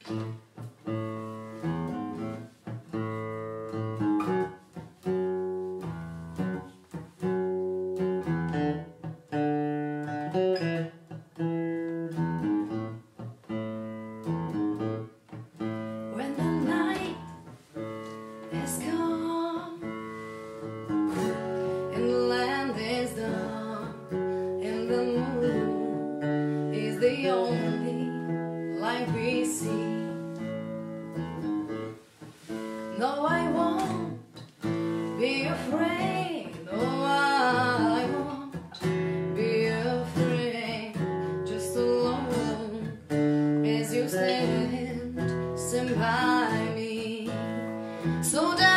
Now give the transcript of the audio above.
When the night is gone and the land is dark and the moon is the only light we see. No, I won't be afraid. No, I won't be afraid. Just alone as you stand by me. So